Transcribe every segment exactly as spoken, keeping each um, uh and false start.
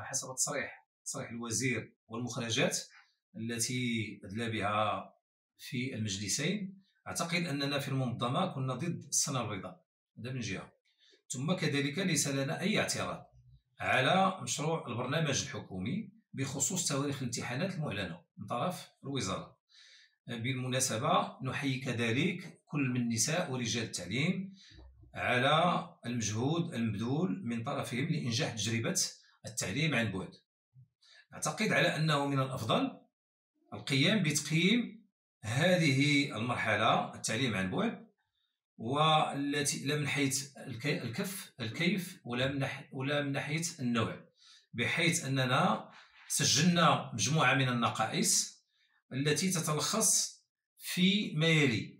حسب تصريح تصريح الوزير والمخرجات التي أدلى بها في المجلسين، أعتقد أننا في المنظمة كنا ضد السنة البيضاء، هذا من جهة. ثم كذلك ليس لنا أي اعتراض على مشروع البرنامج الحكومي بخصوص تواريخ الامتحانات المعلنة من طرف الوزارة. بالمناسبة نحيي كذلك كل من نساء ورجال التعليم على المجهود المبذول من طرفهم لإنجاح تجربة التعليم عن بعد. أعتقد على أنه من الأفضل القيام بتقييم هذه المرحلة التعليم عن بعد، والتي لا من حيث الكف الكيف ولا من ولا من ناحية النوع، بحيث أننا سجلنا مجموعة من النقائص التي تتلخص في ما يلي.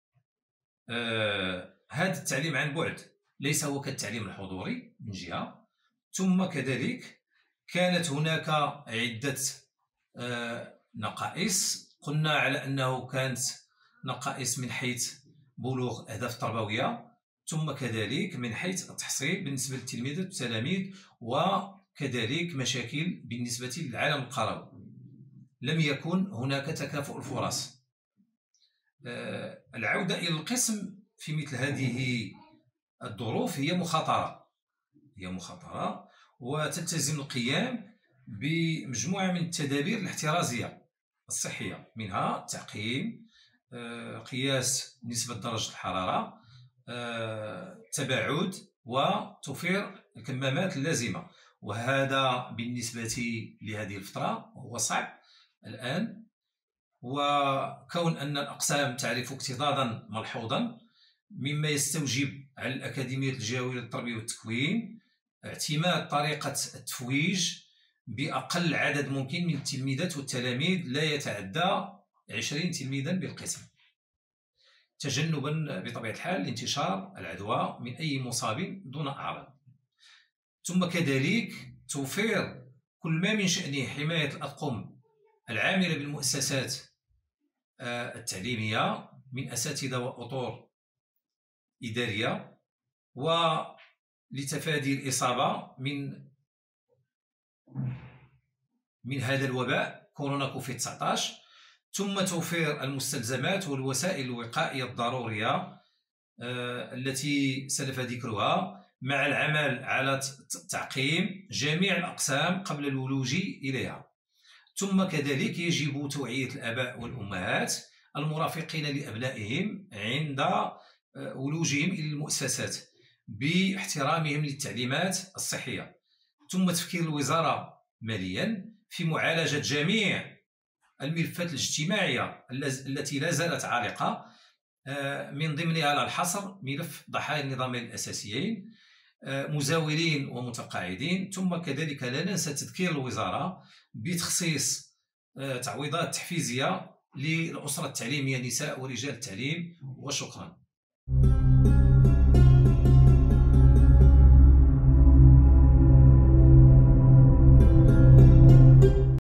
آه هذا التعليم عن بعد ليس هو كالتعليم الحضوري من جهة، ثم كذلك كانت هناك عدة آه نقائص قلنا على أنه كانت نقائص من حيث بلوغ الأهداف التربوية، ثم كذلك من حيث التحصيل بالنسبة للتلميذات والتلاميذ، وكذلك مشاكل بالنسبة للعالم القروي. لم يكن هناك تكافؤ الفرص. آه العودة إلى القسم في مثل هذه الظروف هي مخاطرة هي مخاطرة وتلتزم القيام بمجموعة من التدابير الاحترازية الصحية، منها التعقيم، آه قياس نسبة درجة الحرارة، آه تباعد، وتوفير الكمامات اللازمة. وهذا بالنسبة لهذه الفترة هو صعب الآن، وكون أن الأقسام تعرف اكتظاظا ملحوظا مما يستوجب على الأكاديمية الجهوية للتربية والتكوين اعتماد طريقة التفويج بأقل عدد ممكن من التلميذات والتلاميذ لا يتعدى عشرين تلميذا بالقسم، تجنبا بطبيعة الحال لانتشار العدوى من أي مصاب دون أعراض. ثم كذلك توفير كل ما من شأنه حماية الأطقم العاملة بالمؤسسات التعليمية من أساتذة وأطور إدارية، ولتفادي الإصابة من من هذا الوباء كورونا كوفيد تسعة عشر. ثم توفير المستلزمات والوسائل الوقائية الضرورية التي سلف ذكرها، مع العمل على تعقيم جميع الأقسام قبل الولوج إليها. ثم كذلك يجب توعية الآباء والأمهات المرافقين لأبنائهم عند ولوجهم إلى المؤسسات باحترامهم للتعليمات الصحية. ثم تفكير الوزارة ماليا في معالجة جميع الملفات الاجتماعية التي لا زالت عالقة، من ضمنها على الحصر ملف ضحايا النظامين الأساسيين، مزاولين ومتقاعدين. ثم كذلك لا ننسى تذكير الوزارة بتخصيص تعويضات تحفيزية للأسرة التعليمية نساء ورجال التعليم. وشكرا.